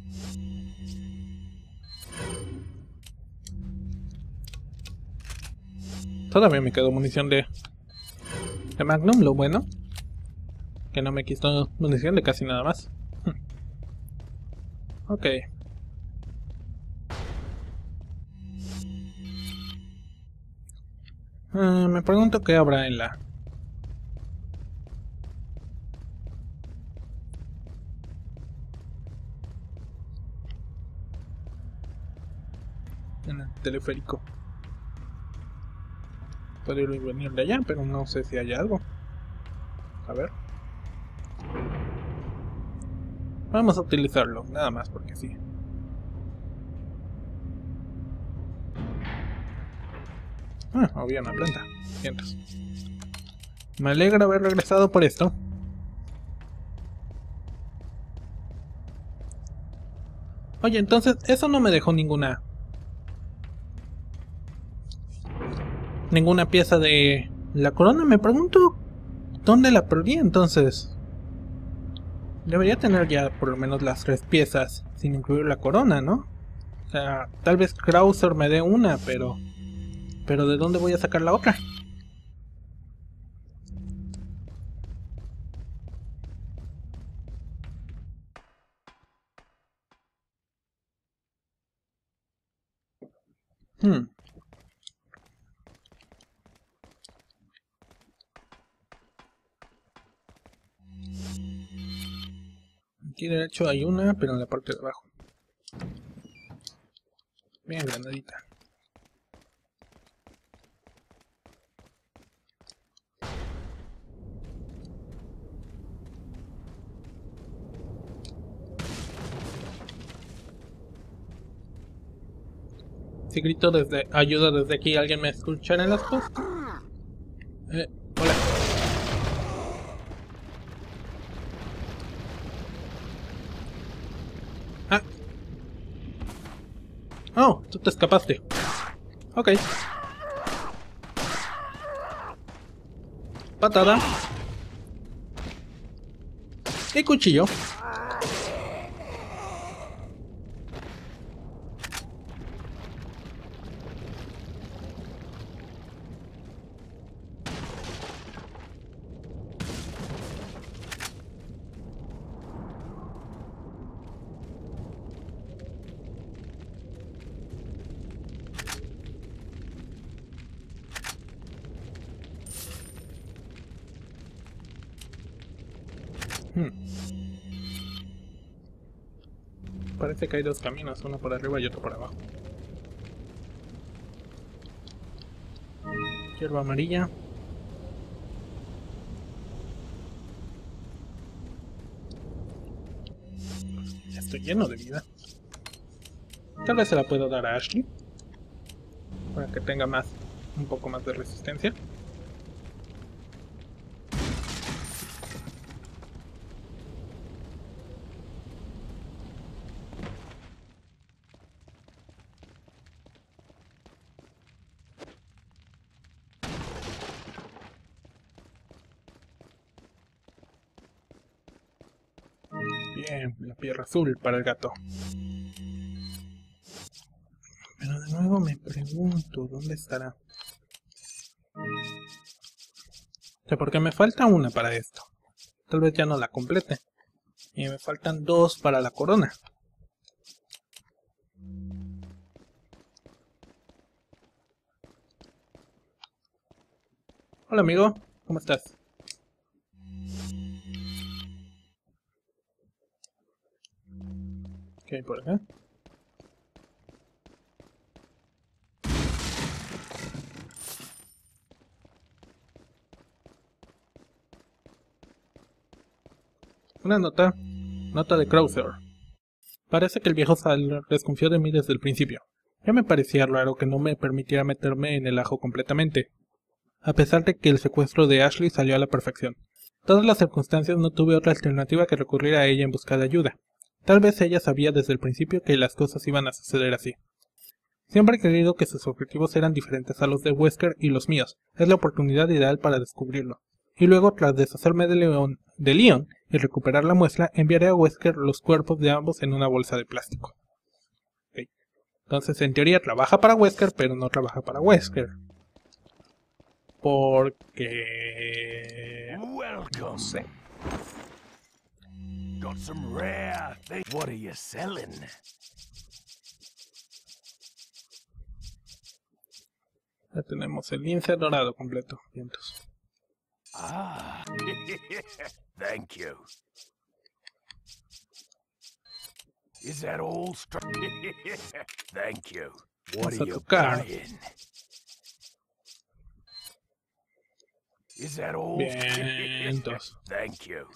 Todavía me quedó munición de Magnum, lo bueno. Que no me quitó munición de casi nada más. Ok. Me pregunto qué habrá en la... en el teleférico. Puedo ir y venir de allá, pero no sé si hay algo. A ver. Vamos a utilizarlo, nada más porque sí. Había una planta. Cientos. Me alegra haber regresado por esto. Oye, entonces eso no me dejó ninguna pieza de la corona. Me pregunto dónde la perdí entonces. Debería tener ya por lo menos las 3 piezas sin incluir la corona, ¿no? O sea, tal vez Krauser me dé una, pero ¿de dónde voy a sacar la otra? Aquí derecho hay una, pero en la parte de abajo. Bien, granadita. Si grito desde ayuda desde aquí, ¿alguien me escuchará en las cosas? Hola. Ah. Oh, tú te escapaste. Ok. Patada. Y cuchillo. Parece que hay 2 caminos, uno por arriba y otro por abajo. Hierba amarilla. Ya estoy lleno de vida. Tal vez se la puedo dar a Ashley para que tenga un poco más de resistencia. Bien, la piedra azul para el gato. Pero de nuevo me pregunto, ¿dónde estará? O sea, porque me falta una para esto. Tal vez ya no la complete. Y me faltan 2 para la corona. Hola amigo, ¿cómo estás? ¿Qué hay por acá? Una nota de Krauser. Parece que el viejo Sal desconfió de mí desde el principio. Ya me parecía raro que no me permitiera meterme en el ajo completamente, a pesar de que el secuestro de Ashley salió a la perfección. Dadas las circunstancias no tuve otra alternativa que recurrir a ella en busca de ayuda. Tal vez ella sabía desde el principio que las cosas iban a suceder así. Siempre he creído que sus objetivos eran diferentes a los de Wesker y los míos. Es la oportunidad ideal para descubrirlo. Y luego, tras deshacerme de Leon de Leon y recuperar la muestra, enviaré a Wesker los cuerpos de ambos en una bolsa de plástico. Okay. Entonces, en teoría trabaja para Wesker, pero no trabaja para Wesker. Porque... no sé. Got some rare things. What are you selling? Ya tenemos el lince dorado completo. Vientos. Ah, thank you. Is that all? Thank you. What Vamos are a you tocar. buying? Is that all? Vientos. Thank you.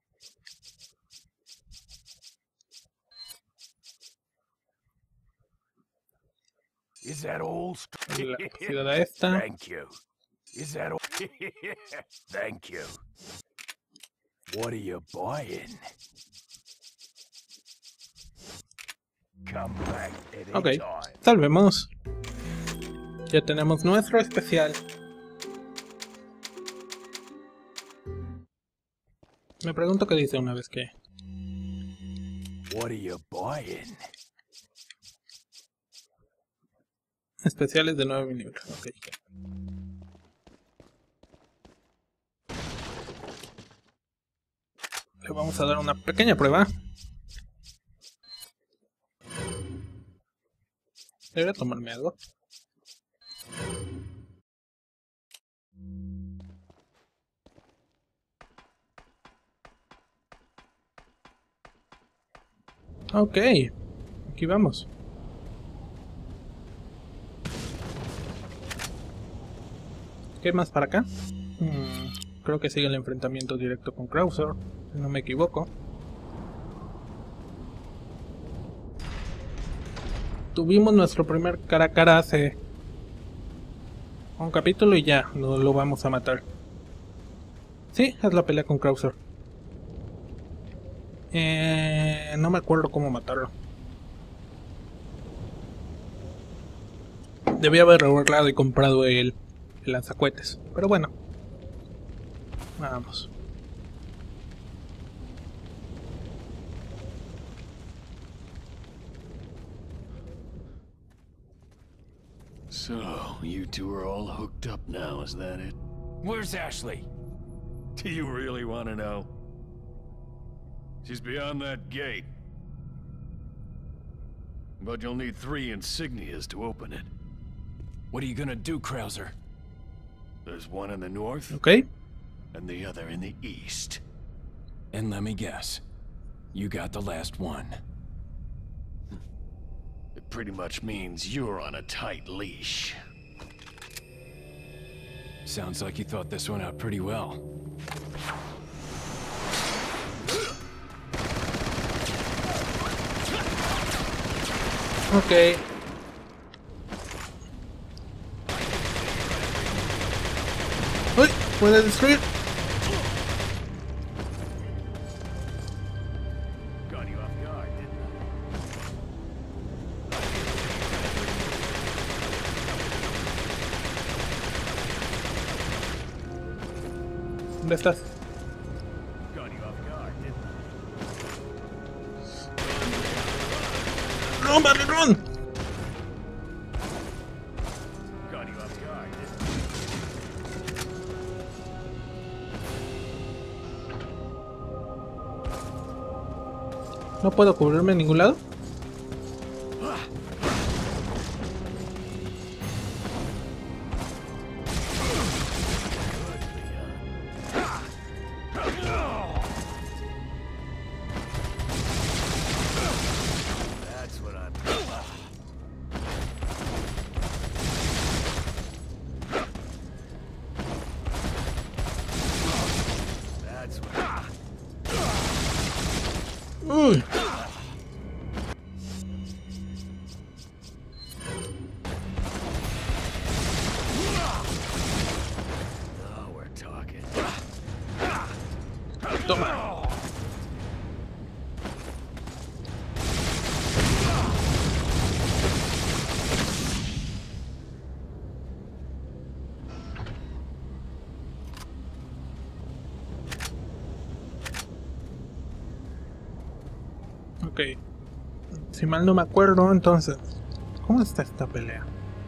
Is that all? La capacidad a esta. Thank you. Is that all? Thank you. What are you buying? Come back Ok, anytime. salvemos. Ya tenemos nuestro especial. Me pregunto qué dice una vez que... What are you buying? Especiales de 9 milímetros. Ok. Le vamos a dar una pequeña prueba. Debería tomarme algo. Ok. Aquí vamos. ¿Qué más para acá? Creo que sigue el enfrentamiento directo con Krauser, si no me equivoco. Tuvimos nuestro primer cara a cara hace un capítulo y ya lo vamos a matar. Sí, es la pelea con Krauser. No me acuerdo cómo matarlo. Debía haber arreglado y comprado el lanzacohetes, pero bueno. Vamos. So, you two are all hooked up now, is that it? Where's Ashley? Do you really want to know? She's beyond that gate. But you'll need 3 insignias to open it. What are you gonna do, Krauser? There's one in the north, Ok. and the other in the east. And let me guess. You got the last one. It pretty much means you're on a tight leash. Sounds like you thought this one out pretty well. Ok. ¡Uy! ¿Puede destruir? Got you off guard, didn't ¿Dónde estás? I? Got you off guard, didn't I? ¡Run, Barry, run! Got you off guard, didn't ¿No puedo cubrirme en ningún lado? That's what I'm... That's what... ¡Uy! Si mal no me acuerdo, entonces... ¿Cómo está esta pelea?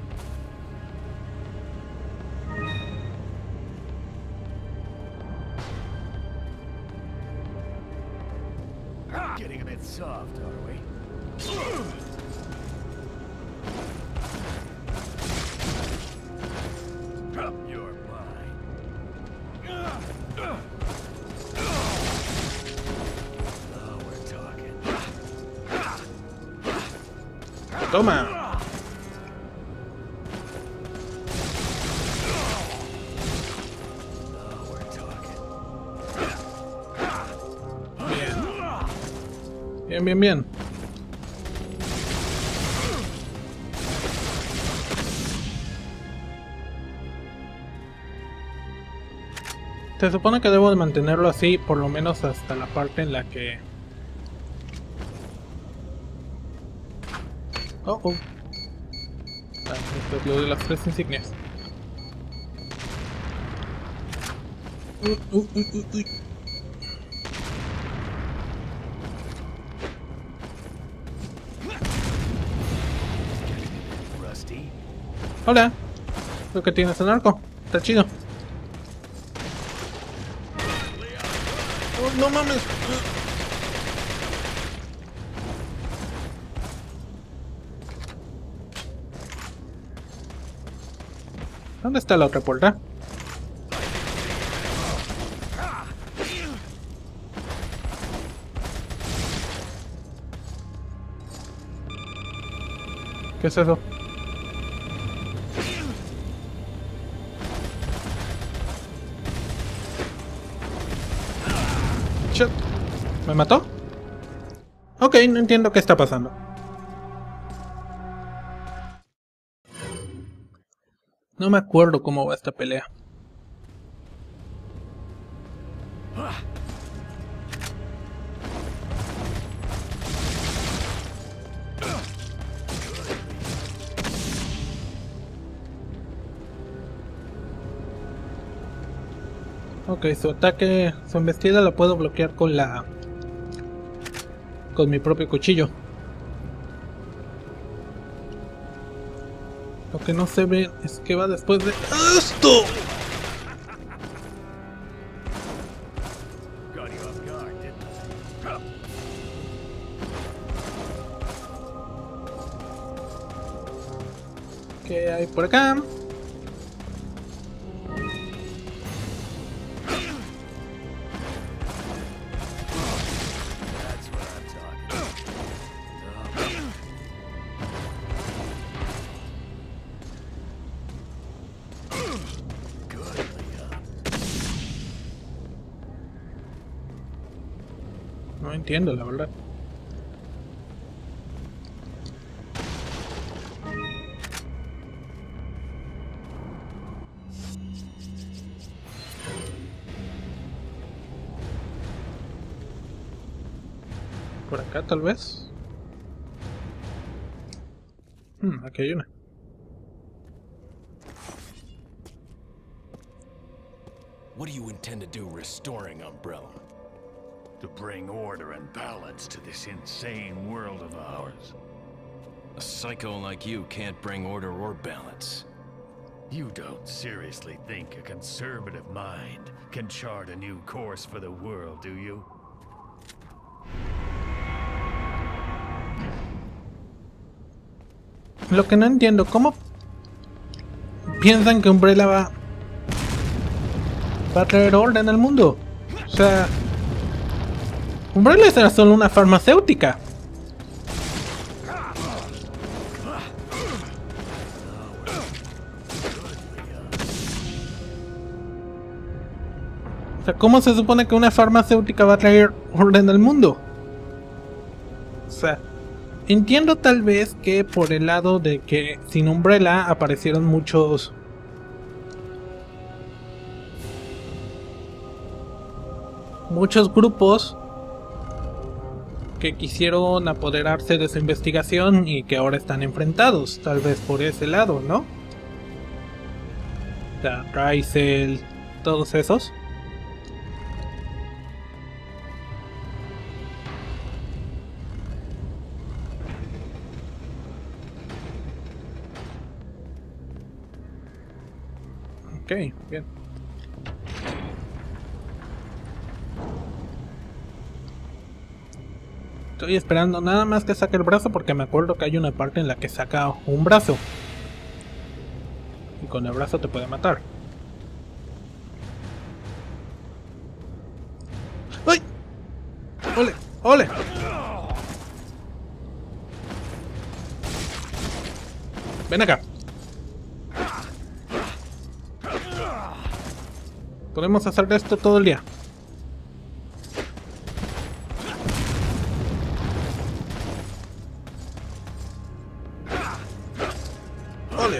Getting a bit soft, are we? You're mine. Now we're talking. ¡Toma! Now we're talking. Bien. Bien, bien, bien. Se supone que debo de mantenerlo así por lo menos hasta la parte en la que... Oh. Ah, esto es lo de las 3 insignias. Uy. Rusty? Hola. Lo que tienes en arco. Está chido. Oh, no mames. ¿Dónde está la otra puerta? ¿Qué es eso? Shit. ¿Me mató? Ok, no entiendo qué está pasando. No me acuerdo cómo va esta pelea. Ok, su ataque, su embestida la puedo bloquear con la... con mi propio cuchillo. Lo que no se ve es que va después de esto. Got you off guard, didn't I? ¿Qué hay por acá? That's what I'm talking. Good, Leon. No entiendo, la verdad. Por acá tal vez. Aquí hay una. What do you intend to do restoring Umbrella? To bring order and balance to this insane world of ours. A psycho like you can't bring order or balance. You don't seriously think a conservative mind can chart a new course for the world, do you? Lo que no entiendo, ¿cómo piensan que Umbrella va a traer orden al mundo? O sea, Umbrella era solo una farmacéutica. O sea, ¿cómo se supone que una farmacéutica va a traer orden al mundo? O sea, entiendo tal vez que por el lado de que sin Umbrella aparecieron muchos grupos que quisieron apoderarse de su investigación y que ahora están enfrentados, tal vez por ese lado, ¿no? O sea, Raisel, todos esos. Ok, bien. Estoy esperando nada más que saque el brazo porque me acuerdo que hay una parte en la que saca un brazo. Y con el brazo te puede matar. ¡Ay! ¡Ole! ¡Ole! Ven acá. Podemos hacer esto todo el día. ¡Ole!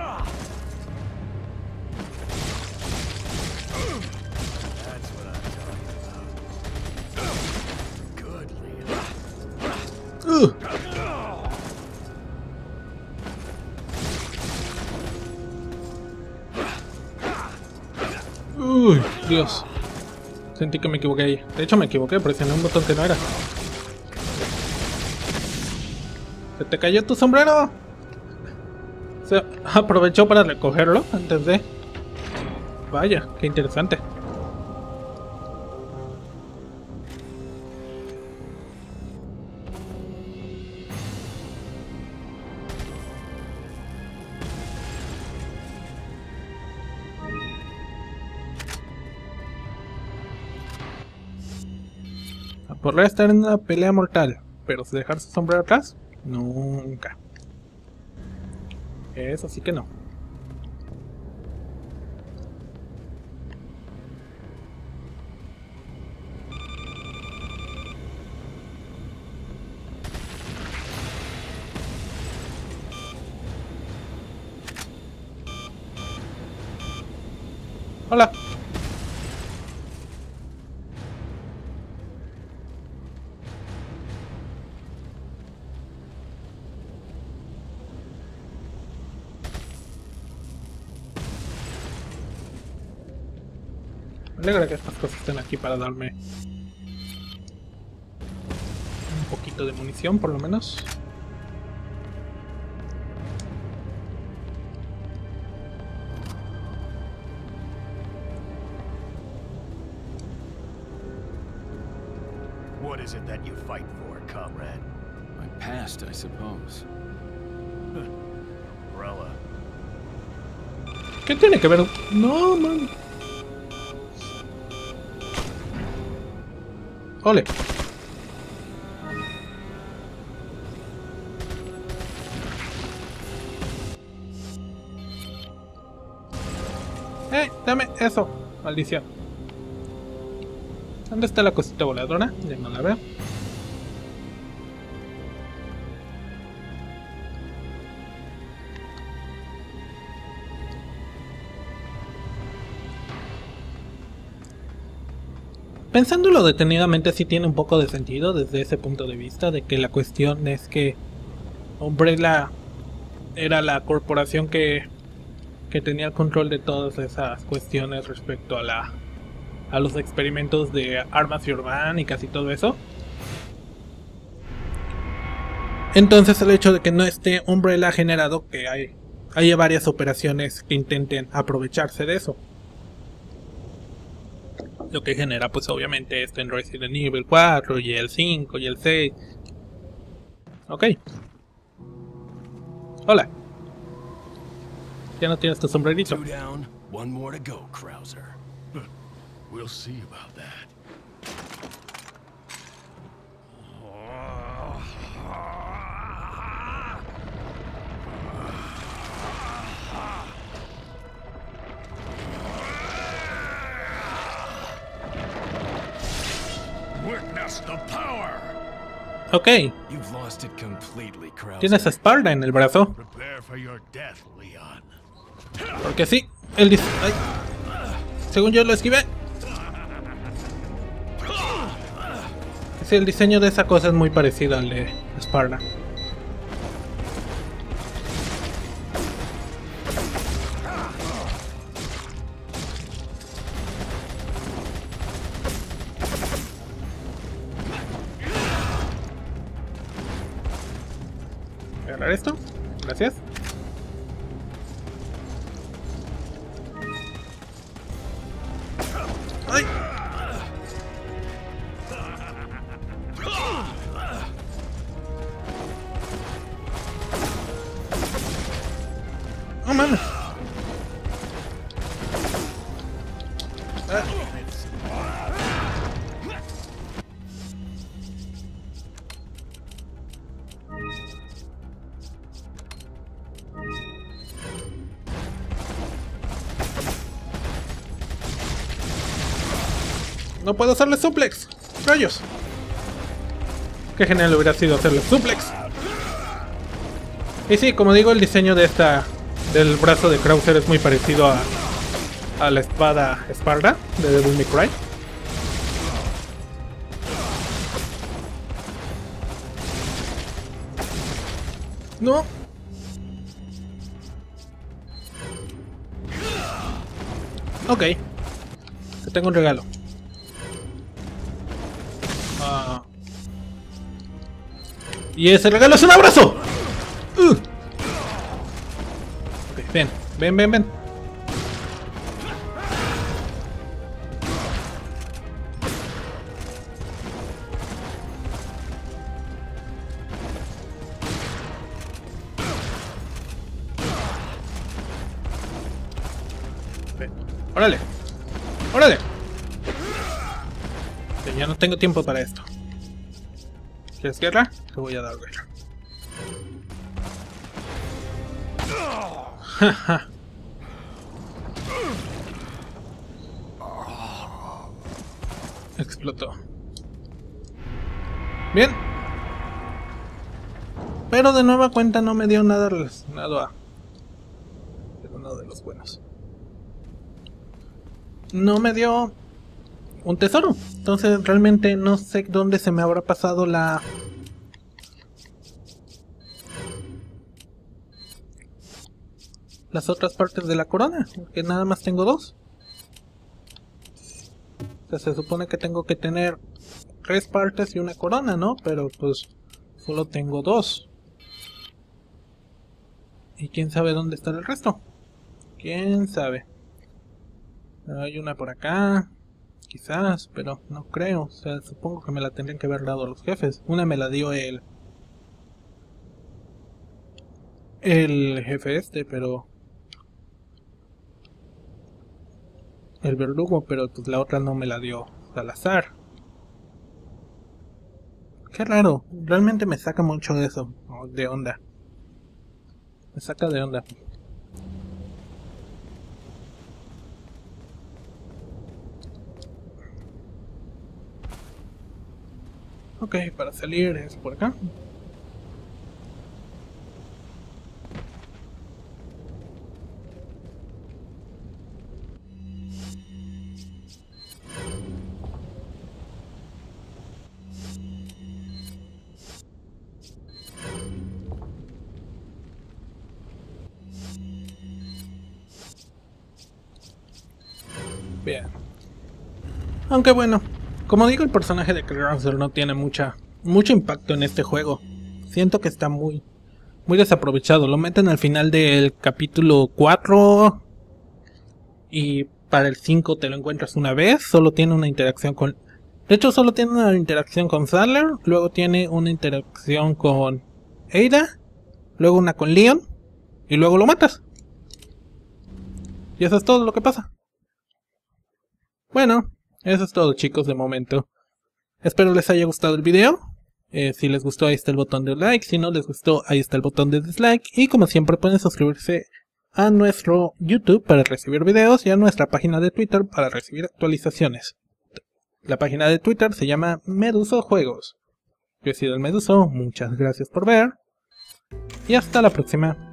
Uy, Dios. Sentí que me equivoqué ahí. De hecho me equivoqué, presioné un botón que no era. ¿Se te cayó tu sombrero? Se aprovechó para recogerlo antes de... Vaya, qué interesante. Podría estar en una pelea mortal, pero dejar su sombrero atrás, nunca. Eso sí que no. Hola. Me alegra que estas cosas estén aquí para darme un poquito de munición, por lo menos. What is it that you fight for, comrade? My past, I suppose. Umbrella. ¿Qué tiene que ver? No, man. Ole. Dame eso, maldición. ¿Dónde está la cosita voladora? Ya no la veo. Pensándolo detenidamente, sí tiene un poco de sentido desde ese punto de vista, de que la cuestión es que Umbrella era la corporación que tenía el control de todas esas cuestiones respecto a los experimentos de armas orgánicas y todo eso. Entonces el hecho de que no esté Umbrella ha generado que haya varias operaciones que intenten aprovecharse de eso. Lo que genera pues obviamente esto en Resident Evil 4 y el 5 y el 6. Ok. Hola. Ya no tienes tu sombrerito. 2 down, 1 more to go, Krauser. We'll see about that. Witness the power. Ok. You've lost it completely, Krauser. Tienes espalda en el brazo. Prepare for your death, Leon. Porque sí, ay. Según yo lo esquivé. Sí, el diseño de esa cosa es muy parecido al de Sparda. Voy a agarrar esto. Gracias. No puedo hacerle suplex. ¡Rayos! Qué genial hubiera sido hacerle suplex. Y sí, como digo, el diseño de del brazo de Krauser es muy parecido a la espada Sparda de Devil May Cry. No. Ok. Te tengo un regalo. Y ese regalo es un abrazo. Ok, ven, ven, ven, ven. Ven. Órale. Órale. Ok, ya no tengo tiempo para esto. ¿Quieres guerra? Te voy a dar guerra. Jaja. Explotó. Bien. Pero de nueva cuenta no me dio nada relacionado a uno de los buenos. No me dio un tesoro. Entonces realmente no sé dónde se me habrá pasado las otras partes de la corona, porque nada más tengo 2. O sea, se supone que tengo que tener 3 partes y una corona, ¿no? Pero pues solo tengo 2. Y quién sabe dónde está el resto. Quién sabe. Hay una por acá. Quizás, pero no creo. O sea, supongo que me la tendrían que haber dado a los jefes. Una me la dio el jefe este, pero el verdugo, pero pues la otra no me la dio Salazar. Qué raro. Realmente me saca mucho de eso. De onda. Me saca de onda. Ok, para salir es por acá. Bien. Aunque bueno, como digo, el personaje de Krauser no tiene mucho impacto en este juego. Siento que está muy desaprovechado. Lo meten al final del capítulo 4 y para el 5 te lo encuentras una vez. Solo tiene una interacción con... De hecho, solo tiene una interacción con Sadler. Luego tiene una interacción con Ada. Luego una con Leon. Y luego lo matas. Y eso es todo lo que pasa. Bueno, eso es todo, chicos, de momento. Espero les haya gustado el video. Si les gustó, ahí está el botón de like. Si no les gustó, ahí está el botón de dislike. Y como siempre, pueden suscribirse a nuestro YouTube para recibir videos y a nuestra página de Twitter para recibir actualizaciones. La página de Twitter se llama Meduso Juegos. Yo he sido el Meduso, muchas gracias por ver. Y hasta la próxima.